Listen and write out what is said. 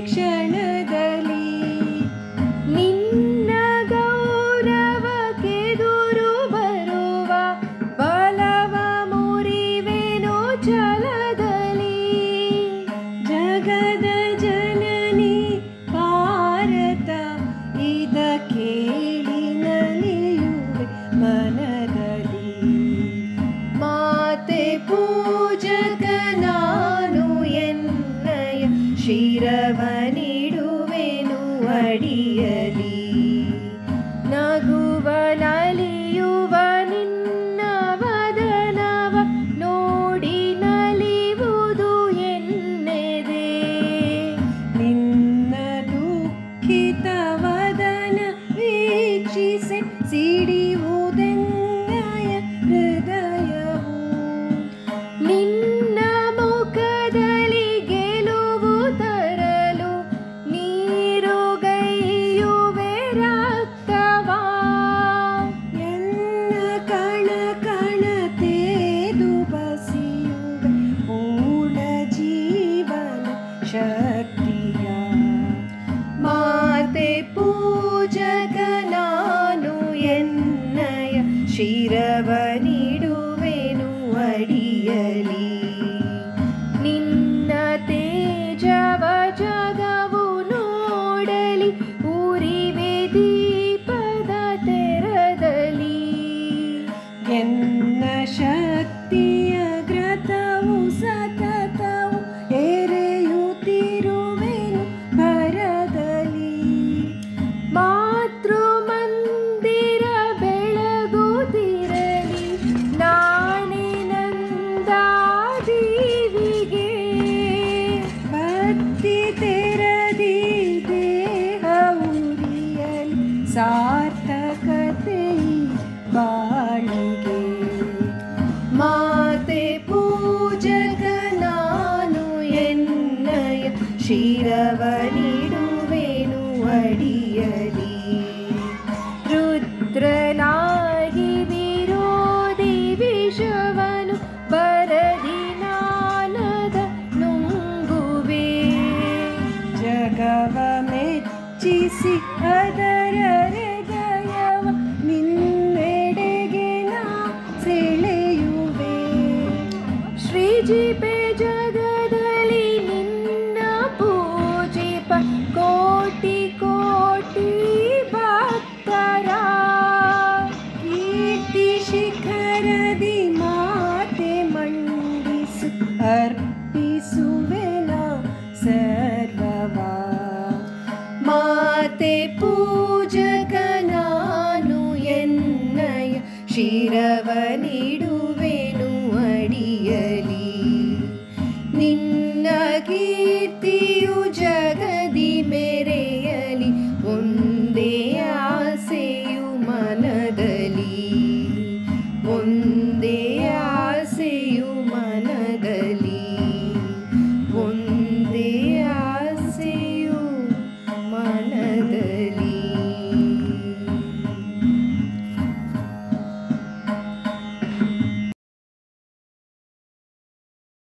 ಕ್ಷಣದಲ್ಲಿ ನಿನ್ನ ಗೌರವಕ್ಕೆದುರು ಬರುವ ಬಲವ ಮುರಿವೆನೋ ಛಲದಲ್ಲಿ. ಜಗದ ಜನನಿ ಭಾರತ ಇದ ಕೇಳಿ ನಲಿಯುವೆ ಮನದಲ್ಲಿ. ಮಾತೆ ಪೂಜಕ ನಾನು ಎನ್ನಯ ಶಿರವನಿಡುವೆನು ಅಡಿಯಲಿ. ನಗುವ ನಲಿಯುವ ನಿನ್ನ ವದನವ ನೋಡಿ ನಲಿವುದು ಎನ್ನೆದೆ. ನಿನ್ನ ದುಃಖಿತ ವದನ ವೀಕ್ಷಿಸಿ ಸಿಡಿಯುವುದೆನ್ನಯ ಹೃದಯವು. ನಿನ್ನ ಮುಖದಲ್ಲಿ ಗೆಲುವು ತರಲು ನೀರುಗೈಯುವೆ ರಕ್ತವಾ. ಎನ್ನ ಕಣ ಕಣ ತೇದು ಬಸಿಯುವೆ ಪೂರ್ಣ ಜೀವನ ಶಕ್ತಿಯ. ಮಾತೆ ಪೂಜಕ ನಾನು ಎನ್ನಯ ಶಿರವನಿಡುವೆನು ಅಡಿಯಲಿ. ನಿನ್ನ ತೇಜವ ಜಗವು ನೋಡಲಿ ಉರಿವೆ ದೀಪದ ತೆರದಲ್ಲಿ. ಎನ್ನ ಶಕ್ತಿಯ ಗ್ರತವು ಸತತವು ಎರೆಯುತ್ತಿರುವೆನು ಭರದಲ್ಲಿ. ಮಾತೃ ಮಂದಿರ ಬೆಳಗುತ್ತಿರಲಿ ನಾನೇ ನಂದಾದೀವಿಗೆ. ಭಕ್ತಿ ತೆರದಿ ದೇಹ ಉರಿಯಲಿ ಸಾರ್ಥಕತೆ ಬಾಳಿಗೆ. ಮಾತೆ ಪೂಜಕ ನಾನು ಎನ್ನಯ ಶಿರವನಿಡುವೆನು ಅಡಿಯಲಿ. ರುದ್ರನಾಗಿ ವಿರೋಧಿ ವಿಷವನು ಬರದಿ ನಾನದ ನುಂಗುವೆ. ಜಗವ ಮೆಚ್ಚಿಸಿ ಅದರ